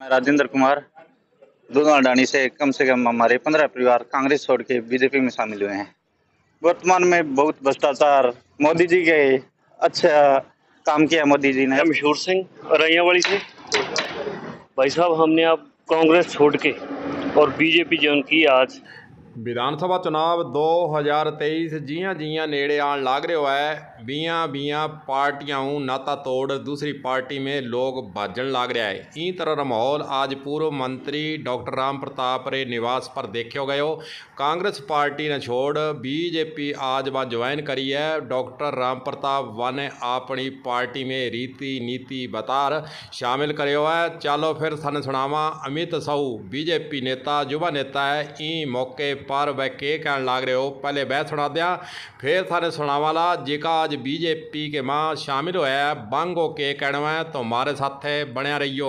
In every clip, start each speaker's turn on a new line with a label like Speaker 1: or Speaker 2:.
Speaker 1: मैं राजेंद्र कुमार दूधवाडानी से कम हमारे 15 परिवार कांग्रेस छोड़ के बीजेपी में शामिल हुए हैं। वर्तमान में बहुत भ्रष्टाचार, मोदी जी के अच्छा काम किया मोदी जी ने।
Speaker 2: मशहूर सिंह रैयावाड़ी से। भाई साहब, हमने अब कांग्रेस छोड़ के और बीजेपी ज्वाइन की आज।
Speaker 3: विधानसभा चुनाव 2023 जियां जियां नेड़े आन लाग रहे है बियां बियां पार्टियां नाता तोड़ दूसरी पार्टी में लोग भाजन लाग रहा है। ई तरह का माहौल आज पूर्व मंत्री डॉक्टर राम प्रताप रे निवास पर देखो गयो। कांग्रेस पार्टी ने छोड़ बीजेपी आज वह ज्वाइन करी है। डॉक्टर राम प्रताप वन ने अपनी पार्टी में रीति नीति बतार शामिल करो है। चलो फिर सन सुनावा अमित साहू बीजेपी नेता युवा नेता है। ई मौके पर वह के कहन लाग रहे हो, पहले वह सुना दिया फिर थाने सुनावाला जिका आज बीजेपी के मां शामिल होया है। बांगो के कहना है तो हमारे साथ बनिया रहियो।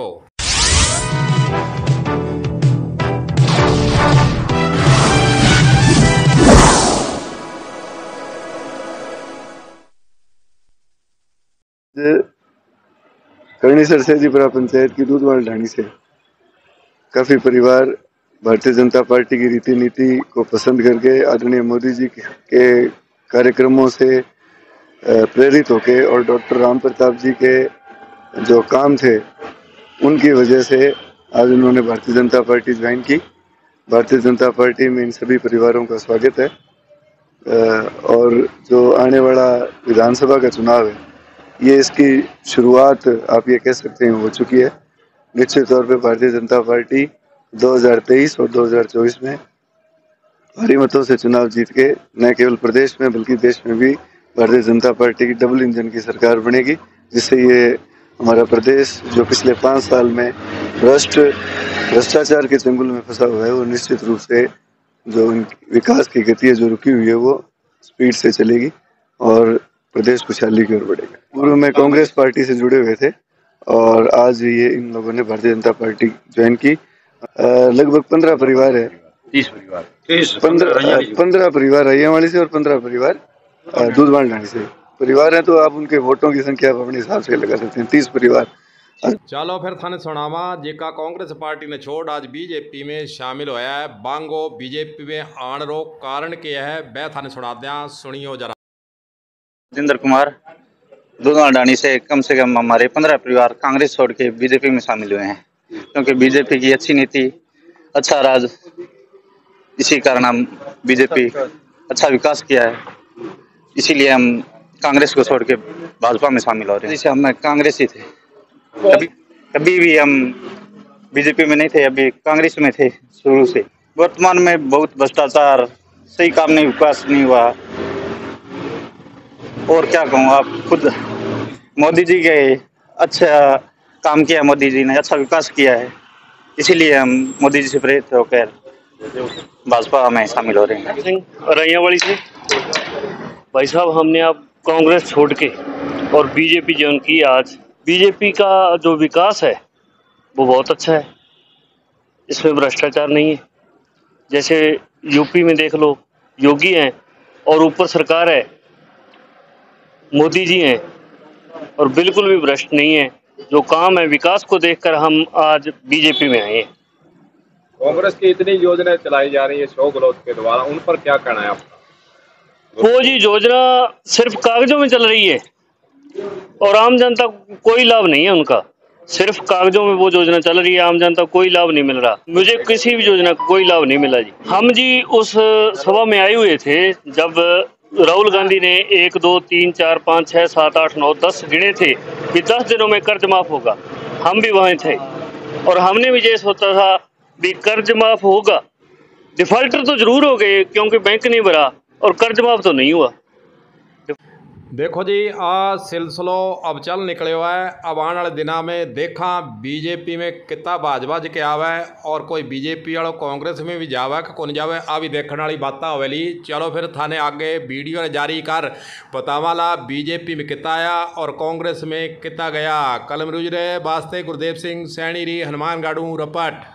Speaker 4: करणी सरसेजीपुरा पंचायत की दूधवाल ढाणी से काफी परिवार भारतीय जनता पार्टी की रीति नीति को पसंद करके आदरणीय मोदी जी के कार्यक्रमों से प्रेरित होके और डॉक्टर राम प्रताप जी के जो काम थे उनकी वजह से आज उन्होंने भारतीय जनता पार्टी ज्वाइन की। भारतीय जनता पार्टी में इन सभी परिवारों का स्वागत है और जो आने वाला विधानसभा का चुनाव है ये इसकी शुरुआत आप ये कह सकते हैं हो चुकी है। निश्चित तौर पे भारतीय जनता पार्टी 2023 और 2024 में भारी मतों से चुनाव जीत के न केवल प्रदेश में बल्कि देश में भी भारतीय जनता पार्टी की डबल इंजन की सरकार बनेगी, जिससे ये हमारा प्रदेश जो पिछले 5 साल में भ्रष्टाचार के चंगुल में फंसा हुआ है वो निश्चित रूप से जो विकास की गति है जो रुकी हुई है वो स्पीड से चलेगी और प्रदेश खुशहाली की ओर बढ़ेगा। पूर्व में कांग्रेस पार्टी से जुड़े हुए थे और आज ये इन लोगों ने भारतीय जनता पार्टी ज्वाइन की। लगभग 15 परिवार है, 15 परिवार रैयावाड़ी से और 15 परिवार दूधवाल ढाणी से परिवार है। तो आप उनके वोटों की संख्या आप अपने हिसाब से लगा सकते हैं, 30 परिवार।
Speaker 3: चलो फिर थाने सुनावा जिका कांग्रेस पार्टी ने छोड़ आज बीजेपी में शामिल होया है। बांगो बीजेपी में आन रो कारण क्या है वह थाने सुना दिया, सुनियो जरा।
Speaker 1: राजेंद्र कुमार दूधवाडानी से कम हमारे 15 परिवार कांग्रेस छोड़ के बीजेपी में शामिल हुए हैं, क्योंकि बीजेपी की अच्छी नीति, अच्छा राज, इसी कारण हम बीजेपी अच्छा विकास किया है, इसीलिए हम कांग्रेस को छोड़ के भाजपा में शामिल हो रहे हैं। जैसे हम कांग्रेस ही थे, कभी भी हम बीजेपी में नहीं थे, अभी कांग्रेस में थे शुरू से। वर्तमान में बहुत भ्रष्टाचार, सही काम नहीं, विकास नहीं हुआ और क्या कहूँ, आप खुद मोदी जी के अच्छा काम किया, मोदी जी ने अच्छा विकास किया है, इसीलिए हम मोदी जी से प्रेरित होकर भाजपा में शामिल हो रहे हैं।
Speaker 2: रैयावाड़ी से। भाई साहब, हमने अब कांग्रेस छोड़ के और बीजेपी ज्वाइन की आज। बीजेपी का जो विकास है वो बहुत अच्छा है, इसमें भ्रष्टाचार नहीं है। जैसे यूपी में देख लो, योगी हैं और ऊपर सरकार है, मोदी जी हैं और बिल्कुल भी भ्रष्ट नहीं है। जो काम है विकास को देखकर हम आज बीजेपी में आए हैं।
Speaker 5: कांग्रेस की इतनी योजनाएं चलाई जा रही है शो गहलोत के द्वारा, उन पर क्या कहना है आपका?
Speaker 2: वो जी योजना सिर्फ कागजों में चल रही है और आम जनता को कोई लाभ नहीं है उनका। सिर्फ कागजों में वो योजना चल रही है, आम जनता को कोई लाभ नहीं मिल रहा। मुझे किसी भी योजना का कोई लाभ नहीं मिला जी। हम जी उस सभा में आए हुए थे जब राहुल गांधी ने 1 2 3 4 5 6 7 8 9 10 गिने थे कि 10 दिनों में कर्ज माफ होगा। हम भी वहीं थे और हमने भी ये सोचा था भी कर्ज माफ होगा। डिफॉल्टर तो जरूर हो गए क्योंकि बैंक नहीं भरा, और कर्ज माफ तो नहीं हुआ।
Speaker 3: देखो जी आ सिलसिलो अब चल निकले हुआ है। अब आने वाले दिनों में देखा बीजेपी में कितना भाजपा के आवे और कोई बीजेपी वालों कांग्रेस में भी जावे कि कौन जावे, आ भी देखने वाली बात हवेली। चलो फिर थाने आगे वीडियो ने जारी कर बतावाला बीजेपी में कितना आया और कांग्रेस में कितना गया। कलम रुज रहे वास्ते गुरदेव सिंह सैनी री हनुमान गाड़ू रपट।